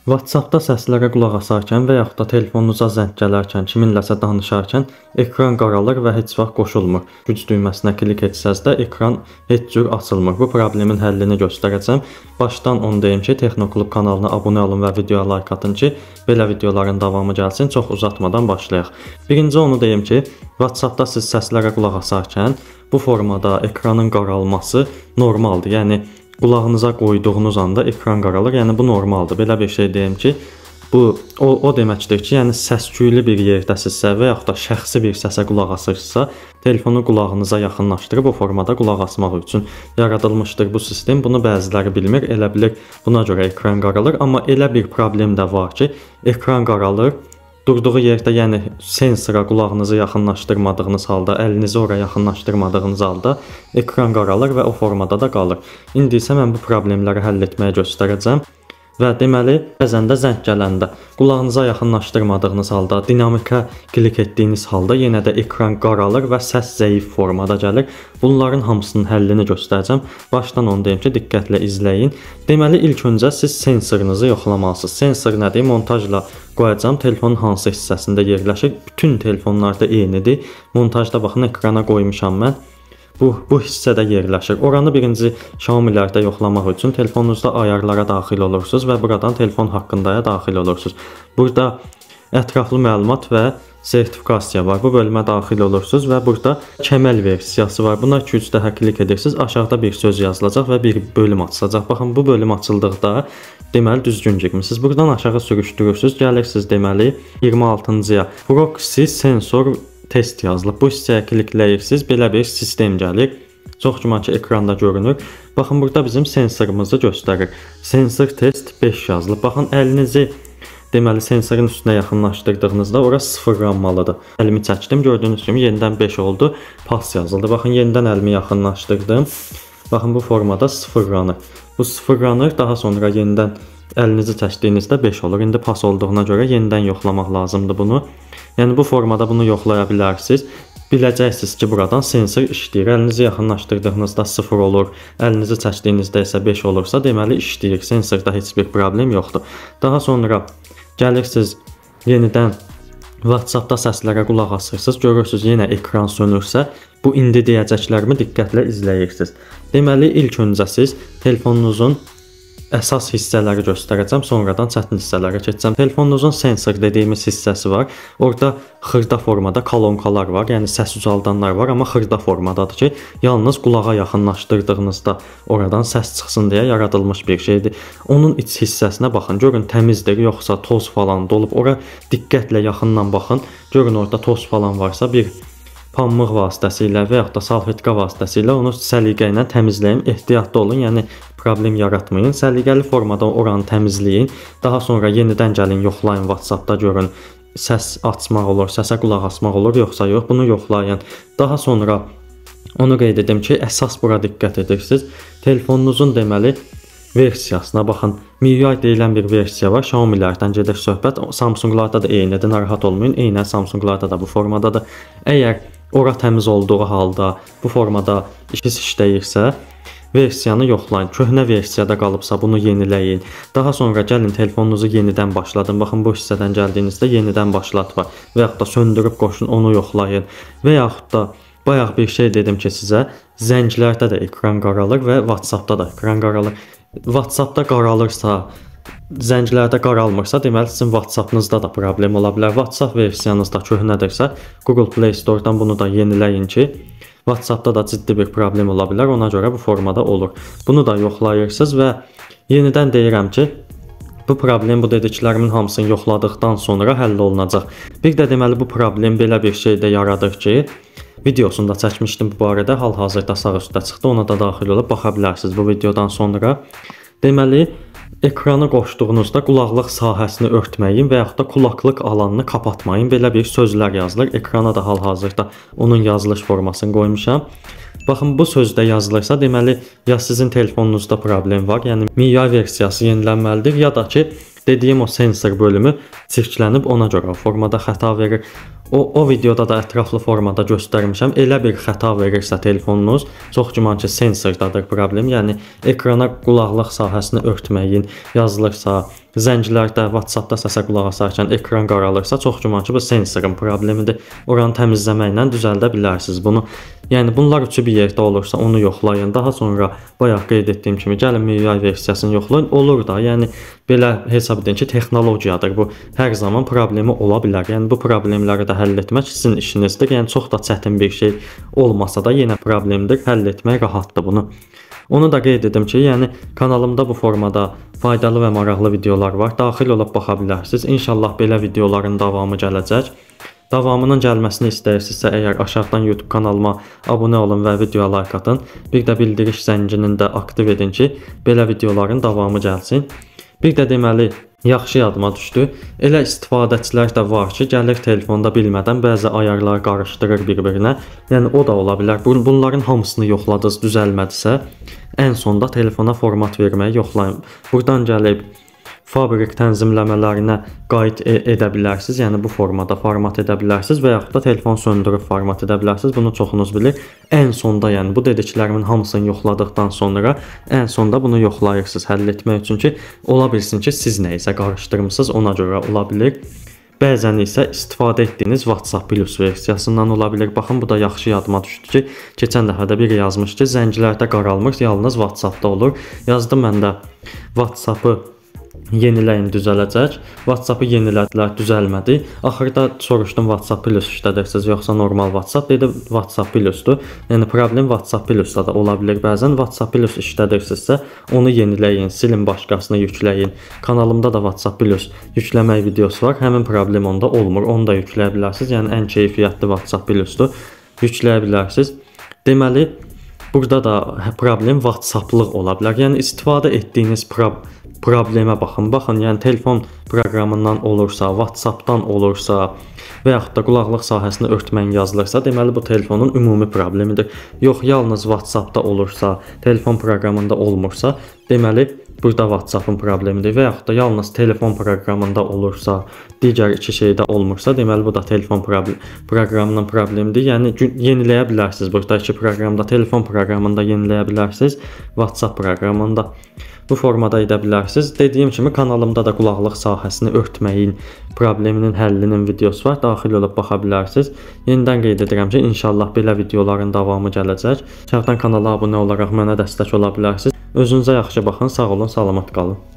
WhatsApp-da səslərə qulaq asarkən və yaxud da telefonunuza zəng gələrkən, kiminləsə danışarkən ekran qaralır və heç vaxt qoşulmur. Güc düyməsinə klik etsəz də ekran heç cür açılmır. Bu problemin həllini göstərəcəm. Başdan onu deyim ki, Texnoklub kanalına abunə olun və videoya like atın ki, belə videoların davamı gəlsin. Çox uzatmadan başlayaq. Birinci onu deyim ki, WhatsApp-da siz səslərə qulaq asarkən bu formada ekranın qaralması normaldır. Yəni qulağınıza qoyduğunuz anda ekran qaralır. Yəni bu normaldır. Belə bir şey deyim ki, bu o deməkdir ki, yəni səs-küylü bir yerdəsinizsə və yaxud da şəxsi bir səsə qulaq asırsınızsa, telefonu qulağınıza yaxınlaşdırıb o formada qulaq asmaq üçün yaradılmışdır bu sistem. Bunu bəziləri bilmir. Elə bilir buna görə ekran qaralır, amma elə bir problem də var ki, ekran qaralır. Durduğu yerdə, yəni sensora qulağınızı yaxınlaşdırmadığınız halda, əlinizi ora yaxınlaşdırmadığınız halda ekran qaralır və o formada da qalır. İndi isə mən bu problemləri həll etməyə göstərəcəm. Və deməli, bəzən də zəng gələndə qulağınıza yaxınlaşdırmadığınız halda, dinamikə klik etdiyiniz halda yenə də ekran qaralır və səs zəif formada gəlir. Bunların hamısının həllini göstərəcəm. Başdan onu deyim ki, diqqətlə izləyin. Deməli, ilk öncə siz sensorunuzu yoxlamalısınız. Sensor nədir? Montajla qoyacağım. Telefonun hansı hissəsində yerləşir? Bütün telefonlarda eynidir. Montajda baxın, ekrana qoymuşam mən. Bu hissədə yerləşir. Oranı birinci Xiaomi'lərdə yoxlamaq üçün telefonunuzda ayarlara daxil olursunuz və buradan telefon haqqındaya daxil olursunuz. Burada ətraflı məlumat və sertifikasiya var. Bu bölümə daxil olursunuz və burada kəməl versiyası var. Buna 2-3 dəfə klik edirsiniz. Aşağıda bir söz yazılacaq və bir bölüm açılacaq. Baxın, bu bölüm açıldıqda deməli düzgün girmisiniz. Buradan aşağı sürüşdürürsünüz. Gəlirsiniz deməli 26-cıya. Proxy sensor test yazılıb. Bu hissəyə klikləyirsiniz. Belə bir sistem gəlir. Çox güman ki, ekranda görünür. Baxın, burada bizim sensorumuzu göstərir. Sensor test 5 yazılıb. Baxın, əlinizi deməli sensorun üstünə yaxınlaşdırdığınızda ora sıfırlanmalıdır. Əlimi çəkdim. Gördüyünüz kimi yenidən 5 oldu. Pas yazıldı. Baxın, yenidən əlimi yaxınlaşdırdım. Baxın, bu formada sıfırlanır. Bu sıfırlanır. Daha sonra yenidən əlinizi çəkdiyinizdə 5 olur. İndi pas olduğuna görə yenidən yoxlamaq lazımdır bunu. Yəni bu formada bunu yoxlaya bilərsiniz. Biləcəksiniz ki, buradan sensor işləyir. Əlinizi yaxınlaşdırdığınızda 0 olur. Əlinizi çəkdiyinizdə isə 5 olursa, deməli işləyir. Sensorda heç bir problem yoxdur. Daha sonra gəlirsiniz yenidən WhatsApp-da səslərə qulaq asırsınız. Görürsünüz yenə ekran sönürsə, bu indi deyəcəklərimi diqqətlə izləyirsiniz. Deməli ilk öncə siz telefonunuzun əsas hissələri göstərəcəm, sonradan çətin hissələrə keçəcəm. Telefonunuzun sensor dediyimiz hissəsi var. Orada xırda formada kolonkalar var, yəni səs ucaldanlar var, amma xırda formadadır ki, yalnız qulağa yaxınlaşdırdığınızda oradan səs çıxsın deyə yaradılmış bir şeydir. Onun iç hissəsinə baxın, görün təmizdir, yoxsa toz falan dolub. Ora diqqətlə yaxından baxın, görün orada toz falan varsa bir pambıq vasitəsilə və yaxud da salfetka vasitəsilə onu səliqə ilə təmizləyin. Ehtiyatlı olun, yəni problem yaratmayın. Səliqəli formada oranı təmizləyin. Daha sonra yenidən gəlin, yoxlayın WhatsApp-da görün. Səs açmaq olur, səsə qulaq asmaq olur, yoxsa yox. Bunu yoxlayın. Daha sonra onu qeyd edim ki, əsas bura diqqət edirsiniz. Telefonunuzun deməli versiyasına baxın. MIUI deyilən bir versiya var. Xiaomi'lərdən gedir söhbət. Samsunglarda da eynidir, narahat olmayın. Eynən Samsunglarda da bu formadadır. Əgər ora təmiz olduğu halda bu formada işləyirsə, versiyanı yoxlayın. Köhnə versiyada qalıbsa bunu yeniləyin. Daha sonra gəlin telefonunuzu yenidən başladın. Baxın, bu hissədən gəldiyinizdə yenidən başlat var. Və yaxud da söndürüb qoşun, onu yoxlayın. Və yaxud da bayaq bir şey dedim ki sizə, zənglərdə də ekran qaralır və WhatsApp-da da ekran qaralır. WhatsApp-da qaralırsa, zənglərdə qaralmırsa, deməli sizin WhatsApp-nızda da problem ola bilər. WhatsApp versiyanızda köhnədirsə, Google Play Store-dan bunu da yeniləyin ki, WhatsApp-da da ciddi bir problem ola bilər. Ona görə bu formada olur. Bunu da yoxlayırsınız və yenidən deyirəm ki, bu problem bu dediklərimin hamısını yoxladıqdan sonra həll olunacaq. Bir də deməli bu problem belə bir şey də yaradır ki, videosunu da çəkmişdim bu barədə, hal-hazırda sağ üstdə çıxdı. Ona da daxil olub baxa bilərsiniz bu videodan sonra. Deməli, ekranı qoşduğunuzda qulaqlıq sahəsini örtməyin və yaxud da kulaqlıq alanını kapatmayın. Belə bir sözlər yazılır. Ekrana da hal-hazırda onun yazılış formasını qoymuşam. Baxın, bu sözdə yazılırsa, deməli, ya sizin telefonunuzda problem var, yəni MIUI versiyası yenilənməlidir, ya da ki, dediyim o sensor bölümü çirklənib, ona görə o formada xəta verir. O videoda da ətraflı formada göstərmişəm. Elə bir xəta verirsə telefonunuz, çox güman ki, sensordadır problem. Yəni ekrana qulaqlıq sahəsini örtməyin yazılırsa, zənglərdə, WhatsApp-da səsə qulaq asarkən ekran qaralırsa, çox güman ki, bu sensorun problemidir. Oranı təmizləməklə düzəldə bilərsiniz bunu. Yəni bunlar üçü bir yerdə olursa onu yoxlayın. Daha sonra bayaq qeyd etdiyim kimi gəlin MIUI versiyasını yoxlayın. Olur da, yəni belə hesab edin ki, texnologiyadır. Bu hər zaman problemi ola bilər. Yəni bu problemləri də həll etmək sizin işinizdir. Yəni çox da çətin bir şey olmasa da yenə problemdir. Həll etmək rahatdır bunu. Onu da qeyd edim ki, yəni kanalımda bu formada faydalı və maraqlı videolar var. Daxil olub baxa bilərsiniz. İnşallah belə videoların davamı gələcək. Davamının gəlməsini istəyirsinizsə, əgər aşağıdan YouTube kanalıma abunə olun və videoya like atın. Bir də bildiriş zəngini də aktiv edin ki, belə videoların davamı gəlsin. Bir də deməli, yaxşı yadıma düşdü. Elə istifadəçilər də var ki, gəlir telefonda bilmədən bəzi ayarları qarışdırır bir-birinə. Yəni o da ola bilər. Bunların hamısını yoxladınız, düzəlmədisə, ən sonda telefona format verməyi yoxlayın. Buradan gəlib fabrik tənzimləmələrinə qayd edə bilərsiniz. Yəni bu formada format edə bilərsiniz və yaxud da telefon söndürüb format edə bilərsiniz. Bunu çoxunuz bilir. Ən sonda, yəni bu dediklərimin hamısını yoxladıqdan sonra ən sonda bunu yoxlayırsınız həll etmək üçün ki, ola bilsin ki, siz nə isə qarışdırmısınız, ona görə ola bilir. Bəzən isə istifadə etdiyiniz WhatsApp Plus versiyasından ola bilər. Baxın, bu da yaxşı yadıma düşdü ki, keçən dəfə də biri yazmış ki, zənglərdə qaralmır, yalnız WhatsApp-da olur. Yazdım mən də WhatsApp-ı yeniləyin, düzələcək. WhatsApp-ı yenilədilər, düzəlmədi. Axırda soruşdum, WhatsApp Plus işlədirsiniz yoxsa normal WhatsApp? Dedi, WhatsApp Plus-dur. Yəni problem WhatsApp Plus-da da ola bilər. Bəzən WhatsApp Plus işlədirsinizsə, onu yeniləyin, silin, başqasını yükləyin. Kanalımda da WhatsApp Plus yükləmək videosu var. Həmin problem onda olmur. Onu da yükləyə bilərsiniz. Yəni ən keyfiyyətli WhatsApp Plus-dur. Yükləyə bilərsiniz. Deməli, burada da problem WhatsApp-lıq ola bilər. Yəni istifadə etdiyiniz problemə baxın. Baxın, yəni telefon proqramından olursa, WhatsApp-dan olursa və yaxud da qulaqlıq sahəsini örtmən yazılırsa, deməli bu telefonun ümumi problemidir. Yox, yalnız WhatsApp-da olursa, telefon proqramında olmursa, deməli burada WhatsApp-ın problemidir və yaxud da yalnız telefon proqramında olursa, digər iki şeydə olmursa, deməli bu da telefon proqramının problemidir. Yəni yeniləyə bilərsiniz. Burada iki proqramda, telefon proqramında yeniləyə bilərsiniz, WhatsApp proqramında. Bu formada edə bilərsiniz. Dediyim kimi kanalımda da qulaqlıq sahəsini örtməyin probleminin həllinin videosu var. Daxil olub baxa bilərsiniz. Yenidən qeyd edirəm ki, inşallah belə videoların davamı gələcək. Aşağıdan kanala abunə olaraq mənə dəstək ola bilərsiniz. Özünüzə yaxşı baxın, sağ olun, salamat qalın.